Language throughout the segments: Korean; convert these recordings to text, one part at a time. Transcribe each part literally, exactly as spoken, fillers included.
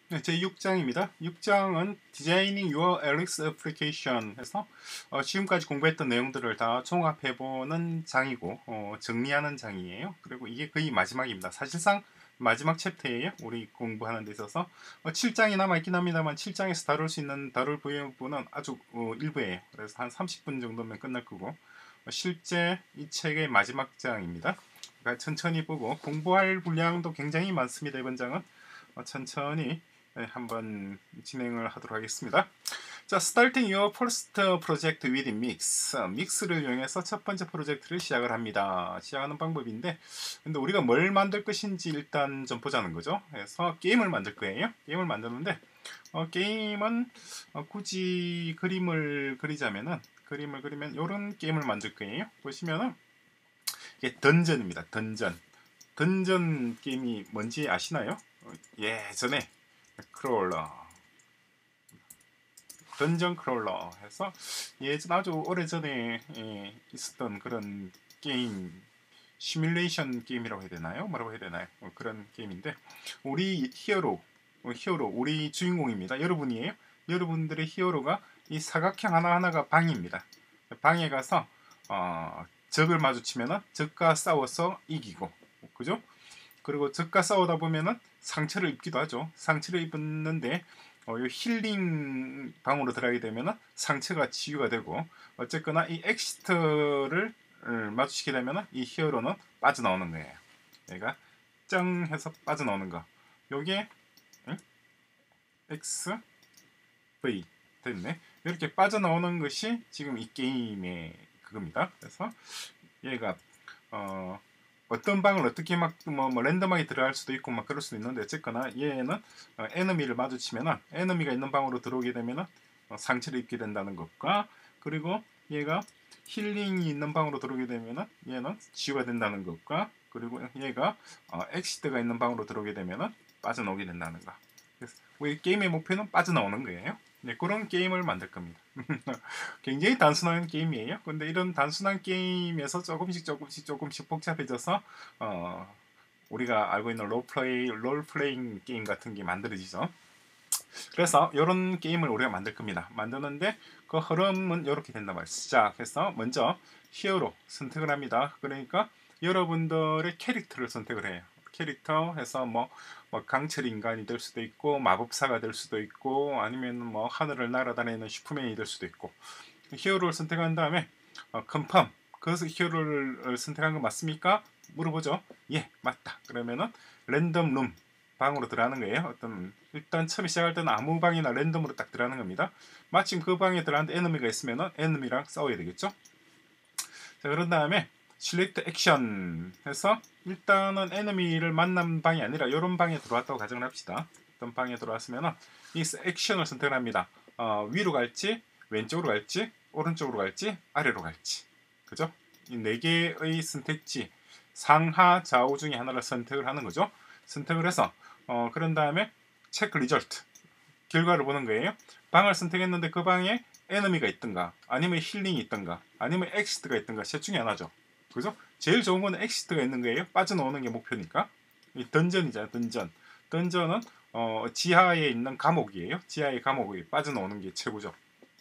네, 제육 장입니다. 육 장은 Designing Your 엘엑스 Application 해서 어, 지금까지 공부했던 내용들을 다 종합해보는 장이고 어, 정리하는 장이에요. 그리고 이게 거의 마지막입니다. 사실상 마지막 챕터예요. 우리 공부하는 데 있어서 어, 칠 장이 남아있긴 합니다만 칠 장에서 다룰 수 있는 다룰 부분은 아주 어, 일부예요. 그래서 한 삼십 분 정도면 끝날 거고 어, 실제 이 책의 마지막 장입니다. 그러니까 천천히 보고 공부할 분량도 굉장히 많습니다. 이번 장은 어, 천천히 네, 한번 진행을 하도록 하겠습니다. 자, Starting your first project with Mix. 믹스를 이용해서 첫 번째 프로젝트를 시작을 합니다. 시작하는 방법인데, 근데 우리가 뭘 만들 것인지 일단 좀 보자는 거죠. 그래서 게임을 만들 거예요. 게임을 만드는데, 어, 게임은 어, 굳이 그림을 그리자면은, 그림을 그리면 이런 게임을 만들 거예요. 보시면은, 이게 던전입니다. 던전. 던전 게임이 뭔지 아시나요? 어, 예전에 크롤러 던전 크롤러 해서 예전 아주 오래전에 예, 있었던 그런 게임 시뮬레이션 게임이라고 해야 되나요? 뭐라고 해야 되나요? 어, 그런 게임인데 우리 히어로 어, 히어로 우리 주인공입니다. 여러분이에요. 여러분들의 히어로가 이 사각형 하나하나가 방입니다. 방에 가서 어, 적을 마주치면은 적과 싸워서 이기고 그죠? 그리고 적과 싸우다 보면은 상처를 입기도 하죠. 상처를 입었는데 어, 이 힐링 방으로 들어가게 되면은 상처가 치유가 되고 어쨌거나 이 엑시트를 마주치게 되면은 이 히어로는 빠져나오는 거예요. 얘가 쩡 해서 빠져나오는 거. 요게 응? X, V 됐네. 이렇게 빠져나오는 것이 지금 이 게임의 그겁니다. 그래서 얘가 어 어떤 방을 어떻게 막 뭐 뭐 랜덤하게 들어갈 수도 있고 막 그럴 수도 있는데 어쨌거나 얘는 어, 에너미를 마주치면은 에너미가 있는 방으로 들어오게 되면은 어, 상처를 입게 된다는 것과 그리고 얘가 힐링이 있는 방으로 들어오게 되면은 얘는 치유가 된다는 것과 그리고 얘가 어, 엑시트가 있는 방으로 들어오게 되면은 빠져나오게 된다는 거. 그래서 우리 게임의 목표는 빠져나오는 거예요. 네, 그런 게임을 만들 겁니다. 굉장히 단순한 게임이에요. 근데 이런 단순한 게임에서 조금씩 조금씩 조금씩 복잡해져서 어, 우리가 알고 있는 롤플레이, 롤플레잉 게임 같은 게 만들어지죠. 그래서 이런 게임을 우리가 만들 겁니다. 만드는데 그 흐름은 이렇게 된단 말이에요. 시작해서 먼저 히어로 선택을 합니다. 그러니까 여러분들의 캐릭터를 선택을 해요. 캐릭터 해서 뭐, 뭐 강철 인간이 될 수도 있고 마법사가 될 수도 있고 아니면 뭐 하늘을 날아다니는 슈퍼맨이 될 수도 있고 히어로를 선택한 다음에 어, 컨펌 그래서 히어로를 선택한 거 맞습니까? 물어보죠. 예 맞다. 그러면은 랜덤 룸 방으로 들어가는 거예요. 어떤 일단 처음에 시작할 때는 아무 방이나 랜덤으로 딱 들어가는 겁니다. 마침 그 방에 들어가는데 에너미가 있으면은 에너미랑 싸워야 되겠죠. 자 그런 다음에 실렉트 액션 해서 일단은 에너미를 만난 방이 아니라 이런 방에 들어왔다고 가정을 합시다. 어떤 방에 들어왔으면은 이 액션을 선택을 합니다. 어, 위로 갈지 왼쪽으로 갈지 오른쪽으로 갈지 아래로 갈지 그죠? 이 네 개의 선택지 상하 좌우 중에 하나를 선택을 하는 거죠. 선택을 해서 어, 그런 다음에 체크 리절트 결과를 보는 거예요. 방을 선택했는데 그 방에 에너미가 있던가 아니면 힐링이 있던가 아니면 엑시트가 있던가 셋 중에 하나죠. 그죠? 제일 좋은 건 엑시트가 있는 거예요. 빠져나오는 게 목표니까. 이 던전이잖아요. 던전. 던전은 어, 지하에 있는 감옥이에요. 지하의 감옥이 빠져나오는 게 최고죠.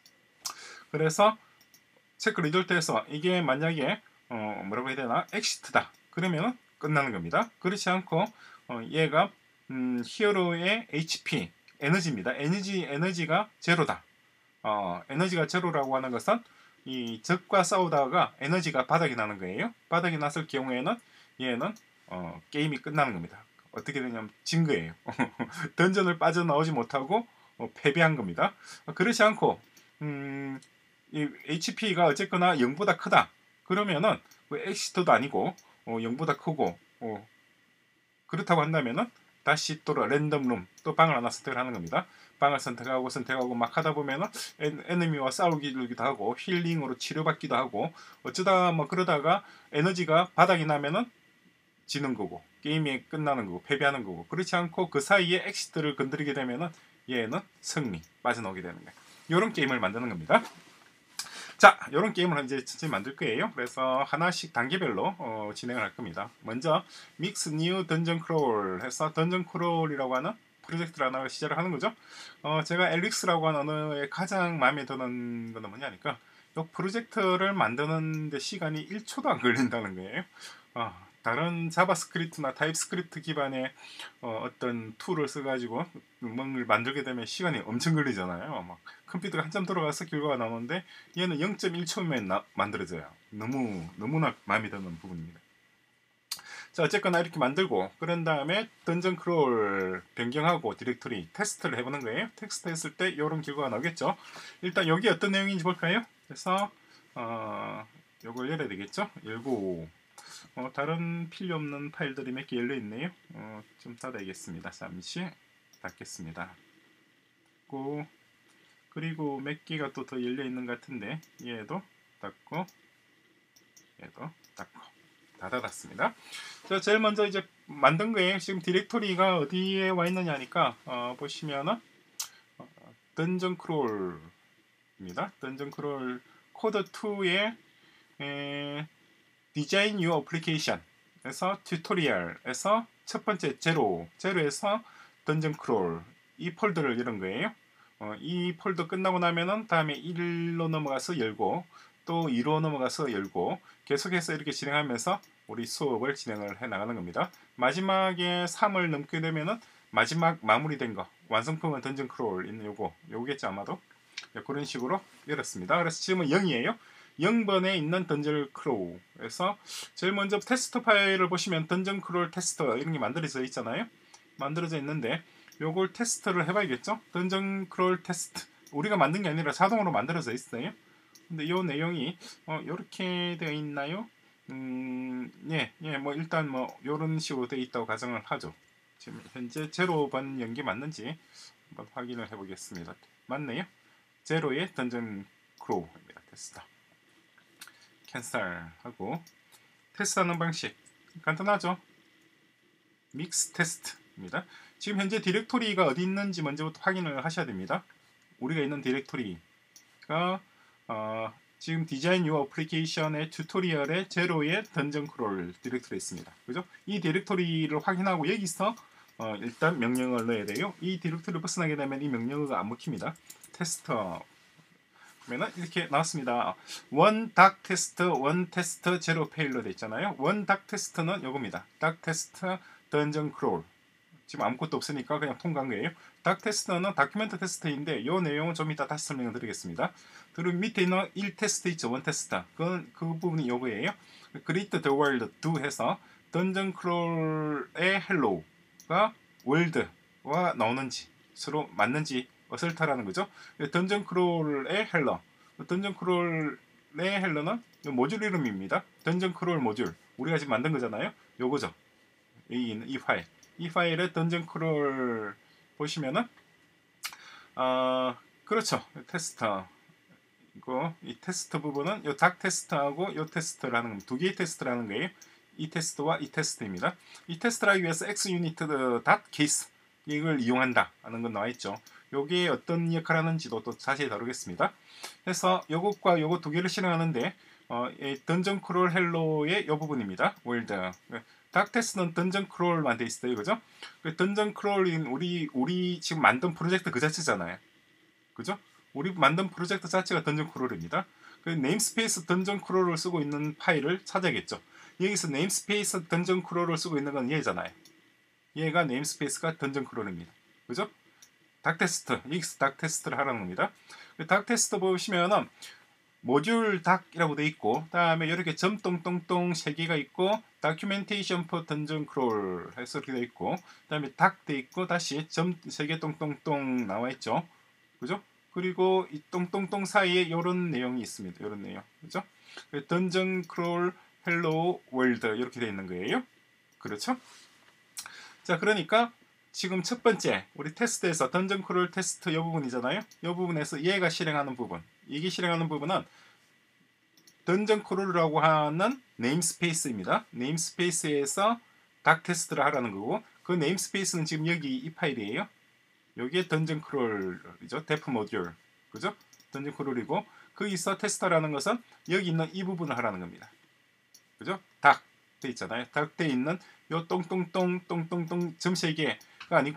그래서 체크 리절트에서 이게 만약에 어, 뭐라고 해야 되나 엑시트다. 그러면 끝나는 겁니다. 그렇지 않고 어, 얘가 음, 히어로의 에이치피 에너지입니다. 에너지 에너지가 제로다. 어, 에너지가 제로라고 하는 것은 이 적과 싸우다가 에너지가 바닥이 나는 거예요. 바닥이 났을 경우에는 얘는 어, 게임이 끝나는 겁니다. 어떻게 되냐면 진 거예요. 던전을 빠져나오지 못하고 어, 패배한 겁니다. 어, 그렇지 않고 음, 이 에이치피가 어쨌거나 영보다 크다. 그러면은 뭐 엑시트도 아니고 어, 영보다 크고 어, 그렇다고 한다면은 다시 또 랜덤룸 또 방을 하나 선택을 하는 겁니다. 방을 선택하고 선택하고 막 하다 보면은 에너미와 싸우기도 하고 힐링으로 치료받기도 하고 어쩌다 뭐 그러다가 에너지가 바닥이 나면은 지는 거고 게임이 끝나는 거고 패배하는 거고 그렇지 않고 그 사이에 엑시트를 건드리게 되면은 얘는 승리 빠져나오게 되는 거예요. 이런 게임을 만드는 겁니다. 자, 이런 게임을 이제 천천히 만들 거예요. 그래서 하나씩 단계별로 어, 진행을 할 겁니다. 먼저 믹스 뉴 던전 크롤 해서 던전 크롤이라고 하는 프로젝트를 하나 시작을 하는 거죠. 어, 제가 엘릭스라고 하는 언어에 가장 마음에 드는 거는 뭐냐니까 이 프로젝트를 만드는데 시간이 일 초도 안 걸린다는 거예요. 어, 다른 자바스크립트나 타입스크립트 기반의 어, 어떤 툴을 써가지고 뭔가를 만들게 되면 시간이 엄청 걸리잖아요. 막 컴퓨터가 한참 들어가서 결과가 나오는데 얘는 영 점 일 초면 나, 만들어져요. 너무 너무나 마음에 드는 부분입니다. 자, 어쨌거나 이렇게 만들고 그런 다음에 던전 크롤 변경하고 디렉토리 테스트를 해보는 거예요. 테스트 했을 때 이런 결과가 나오겠죠. 일단 여기 어떤 내용인지 볼까요? 그래서 어, 요걸 열어야 되겠죠. 열고 어, 다른 필요 없는 파일들이 몇 개 열려 있네요. 어, 좀 닫아야겠습니다. 잠시 닫겠습니다. 닫고 그리고 몇 개가 또 더 열려 있는 것 같은데 얘도 닫고 얘도 닫고 다 닫았습니다. 자, 제일 먼저 이제 만든 거예요. 지금 디렉토리가 어디에 와 있느냐니까 어, 보시면은 어, 던전 크롤입니다. 던전 크롤 코드 이에 에, 디자인 유어 어플리케이션에서 튜토리얼에서 첫 번째 제로, 제로에서 던전 크롤 이 폴더를 열은 거예요. 어, 이 폴더 끝나고 나면은 다음에 일로 넘어가서 열고 또 이로 넘어가서 열고 계속해서 이렇게 진행하면서 우리 수업을 진행을 해 나가는 겁니다. 마지막에 삼을 넘게 되면은 마지막 마무리된 거 완성품은 던전 크롤 있는 요거 요거겠죠 아마도. 네, 그런 식으로 열었습니다. 그래서 지금은 영이에요. 영 번에 있는 던전 크롤에서 제일 먼저 테스트 파일을 보시면 던전 크롤 테스터 이런 게 만들어져 있잖아요. 만들어져 있는데 요걸 테스트를 해봐야겠죠. 던전 크롤 테스트 우리가 만든 게 아니라 자동으로 만들어져 있어요. 근데 이 내용이 어, 이렇게 되어 있나요? 음, 예, 예, 뭐 일단 뭐 이런 식으로 되어 있다고 가정을 하죠. 지금 현재 제로 번 연기 맞는지 한번 확인을 해보겠습니다. 맞네요. 제로의 던전 크로우입니다. 테스트. 캔슬하고 테스트하는 방식 간단하죠. 믹스 테스트입니다. 지금 현재 디렉토리가 어디 있는지 먼저부터 확인을 하셔야 됩니다. 우리가 있는 디렉토리가 어, 지금 디자인 유어 어플리케이션의 튜토리얼의 제로의 던전 크롤 디렉토리에 있습니다. 그죠? 이 디렉토리를 확인하고 여기서 어, 일단 명령을 넣어야 돼요. 이 디렉토리를 벗어나게 되면 이 명령어가 안 먹힙니다. 테스터 그러면 이렇게 나왔습니다. 원 닥 테스트, 원 테스트, 제로 페일로 돼 있잖아요. 원 닥 테스트는 요겁니다. 닥 테스트 던전 크롤. 지금 아무것도 없으니까 그냥 통과한 거예요. 닥 테스트는 다큐멘트 테스트인데 요 내용은 좀 이따 다시 설명을 드리겠습니다. 그리고 밑에 있는 일 테스트 있죠. 원 테스트. 그, 그 부분이 요거예요. Create the world do 해서 던전 크롤의 헬로우가 월드와 나오는지 서로 맞는지 어설타라는 거죠. 던전 크롤의 헬러. 던전 크롤의 헬러는 모듈 이름입니다. 던전 크롤 모듈. 우리가 지금 만든 거잖아요. 요거죠. 이, 이 파일. 이 파일의 던전 크롤 보시면은 어, 그렇죠. 테스터. 이거 이 테스트 부분은 요 닥 테스트하고 요 테스트를 하는 겁니다. 두 개의 테스트를 하는 거예요. 이 테스트와 이 테스트입니다. 이 테스트를 하기 위해서 xunit 닷 케이스 이걸 이용한다 하는 건 나와 있죠. 요게 어떤 역할을 하는지도 또 자세히 다루겠습니다. 그래서 요것과 요것 두 개를 실행하는데 어, 던전 크롤 헬로의 요 부분입니다. 월드. 닥 테스트는 던전 크롤만 돼 있어요. 그죠? 던전 크롤인 우리 우리 지금 만든 프로젝트 그 자체잖아요. 그죠? 우리 만든 프로젝트 자체가 던전 크롤입니다. 그 네임스페이스 던전 크롤을 쓰고 있는 파일을 찾아야겠죠. 여기서 네임스페이스 던전 크롤을 쓰고 있는 건 얘잖아요. 얘가 네임스페이스가 던전 크롤입니다. 그죠? 닥 테스트, 여기서 닥 테스트를 하라는 겁니다. 닥 테스트 보시면은 모듈 닥이라고 돼 있고, 다음에 이렇게 점 똥똥똥 세 개가 있고, 다큐멘테이션 포 던전 크롤 해서 이렇게 돼 있고, 다음에 닥 돼 있고, 다시 점 세 개 똥똥똥 나와 있죠. 그죠? 그리고 이 똥똥똥 사이에 이런 내용이 있습니다. 이런 내용, 그죠? 던전 크롤 헬로 월드 이렇게 돼 있는 거예요. 그렇죠? 자, 그러니까 지금 첫 번째 우리 테스트에서 던전 크롤 테스트 이 부분이잖아요. 이 부분에서 얘가 실행하는 부분, 이게 실행하는 부분은 던전 크롤이라고 하는 네임스페이스입니다. 네임스페이스에서 닥 테스트를 하라는 거고, 그 네임스페이스는 지금 여기 이 파일이에요. 여기에 던전 크롤이죠. 데프 모듈, 그죠? 던전 크롤이고, 거기서 테스터라는 것은 여기 있는 이 부분을 하라는 겁니다. 그죠? 닥 돼 있잖아요. 닥 돼 있는 요 똥똥똥 똥똥똥 점 세 개가 아니고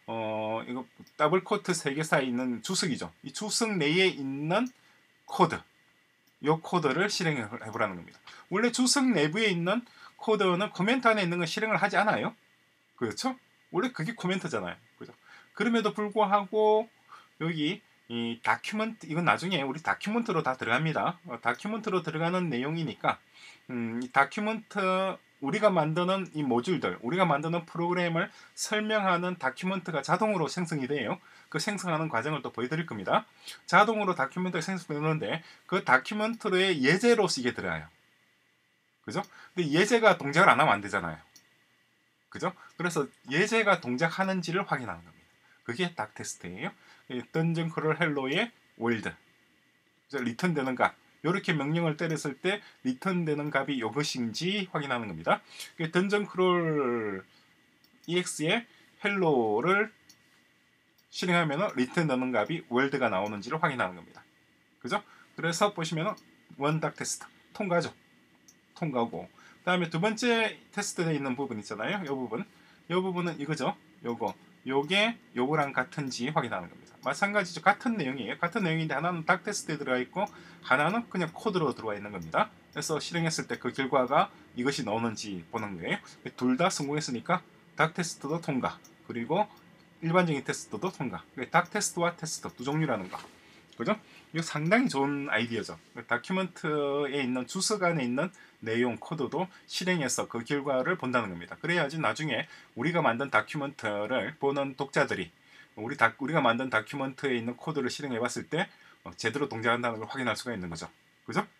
어, 이거 더블 코트 세 개 사이에 있는 주석이죠. 이 주석 내에 있는 코드, 이 코드를 실행해 보라는 겁니다. 원래 주석 내부에 있는 코드는 코멘트 안에 있는 건 실행을 하지 않아요. 그렇죠? 원래 그게 코멘트잖아요. 그죠? 그럼에도 불구하고 여기 이 다큐멘트, 이건 나중에 우리 다큐멘트로 다 들어갑니다. 어, 다큐멘트로 들어가는 내용이니까 음, 이 다큐멘트, 우리가 만드는 이 모듈들, 우리가 만드는 프로그램을 설명하는 다큐멘트가 자동으로 생성이 돼요. 그 생성하는 과정을 또 보여드릴 겁니다. 자동으로 다큐멘트가 생성되는데 그 다큐멘트로의 예제로 이게 들어가요. 그죠? 근데 예제가 동작을 안 하면 안 되잖아요. 그죠? 그래서 예제가 동작하는지를 확인하는 겁니다. 그게 닥 테스트예요. 던전 크롤 헬로의 월드, 리턴 되는 값, 이렇게 명령을 때렸을 때 리턴 되는 값이 이것인지 확인하는 겁니다. 던전 크롤 이엑스의 헬로를 실행하면 리턴 되는 값이 월드가 나오는지를 확인하는 겁니다. 그죠? 그래서 보시면 원닥 테스트 통과죠. 통과고, 그 다음에 두 번째 테스트되어 있는 부분 있잖아요. 이 부분, 이 부분은 이거죠. 요거, 요게 요거랑 같은지 확인하는 겁니다. 마찬가지죠. 같은 내용이에요. 같은 내용인데 하나는 닥 테스트에 들어가 있고 하나는 그냥 코드로 들어와 있는 겁니다. 그래서 실행했을 때 그 결과가 이것이 나오는지 보는 거예요. 둘 다 성공했으니까 닥 테스트도 통과, 그리고 일반적인 테스트도 통과. 닥 테스트와 테스트 두 종류라는 거. 그죠? 이거 상당히 좋은 아이디어죠. 다큐멘트에 있는 주석 안에 있는 내용 코드도 실행해서 그 결과를 본다는 겁니다. 그래야지 나중에 우리가 만든 다큐멘트를 보는 독자들이 우리 다, 우리가 만든 다큐멘트에 있는 코드를 실행해 봤을 때 제대로 동작한다는 걸 확인할 수가 있는 거죠. 그죠?